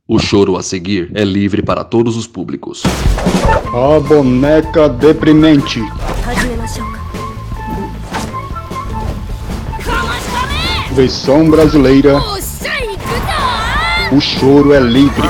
O choro a seguir é livre para todos os públicos. A boneca deprimente. Versão brasileira. O choro é livre.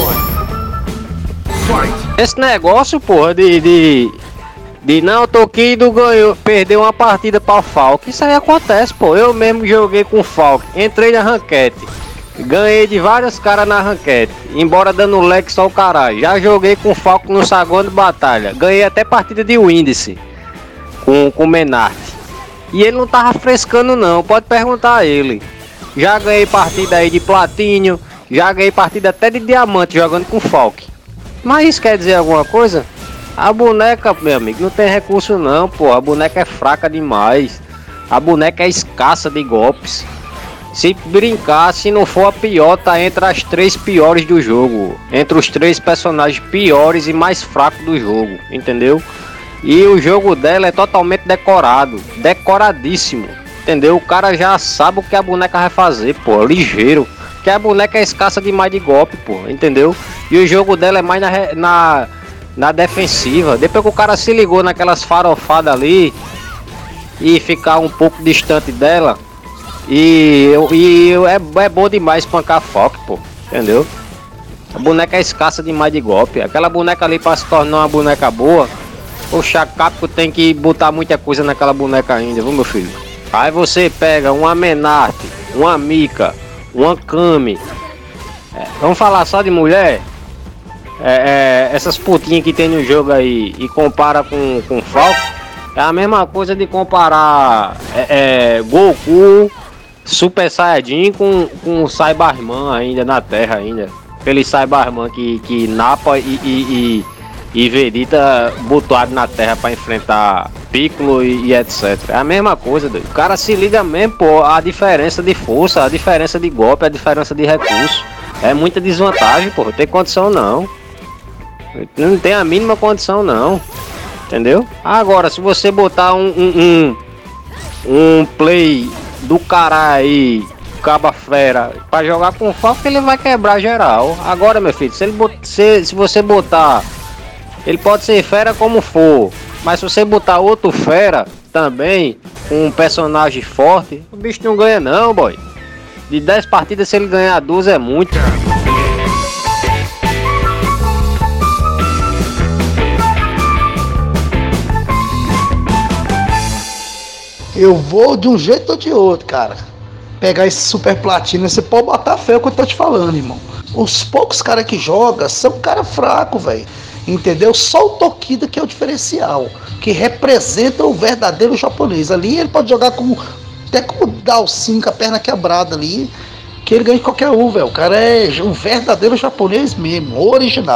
Esse negócio, porra, de não, Tokido ganhou, perdeu uma partida para o Falk. Isso aí acontece, pô. Eu mesmo joguei com o Falk, entrei na ranquete, ganhei de vários caras na ranquete, embora dando leque só o caralho. Já joguei com o Falk no saguão de batalha, ganhei até partida de Windice com o Menart. E ele não tava frescando não, pode perguntar a ele. Já ganhei partida aí de platínio, já ganhei partida até de diamante jogando com o Falk. Mas isso quer dizer alguma coisa? A boneca, meu amigo, não tem recurso não, pô. A boneca é fraca demais. A boneca é escassa de golpes. Se brincar, se não for a pior, tá entre as 3 piores do jogo. Entre os 3 personagens piores e mais fracos do jogo, entendeu? E o jogo dela é totalmente decorado. Decoradíssimo, entendeu? O cara já sabe o que a boneca vai fazer, pô. Ligeiro. Que a boneca é escassa demais de golpe, pô, entendeu? E o jogo dela é mais na defensiva. Depois que o cara se ligou naquelas farofadas ali e ficar um pouco distante dela, é bom demais espancar Falk, pô, entendeu? A boneca é escassa demais de golpe. Aquela boneca ali para se tornar uma boneca boa, o Capcom tem que botar muita coisa naquela boneca ainda, viu, meu filho? Aí você pega uma Menart, uma Mika, uma Kami, vamos falar só de mulher? Essas putinhas que tem no jogo aí e compara com Falk, é a mesma coisa de comparar Goku, Super Saiyajin com Cyberman ainda na Terra ainda. Aquele Cyberman que Nappa e Vegeta botaram na Terra para enfrentar Piccolo e etc. É a mesma coisa, doido. O cara se liga mesmo, pô, a diferença de força, a diferença de golpe, a diferença de recurso. É muita desvantagem, pô, não tem condição não. Não tem a mínima condição não, entendeu? Agora, se você botar um play do cara aí, caba fera, pra jogar com Falk, ele vai quebrar geral. Agora, meu filho, se você botar, ele pode ser fera como for, mas se você botar outro fera também, com um personagem forte, o bicho não ganha não, boy. De 10 partidas, se ele ganhar 12 é muito. Eu vou de um jeito ou de outro, cara. Pegar esse super platina, você pode botar fé o que eu tô te falando, irmão. Os poucos caras que jogam são cara fraco, velho. Entendeu? Só o Tokido que é o diferencial, que representa o verdadeiro japonês. Ali ele pode jogar até como dar o 5, a perna quebrada ali, que ele ganha de qualquer um, velho. O cara é um verdadeiro japonês mesmo, original.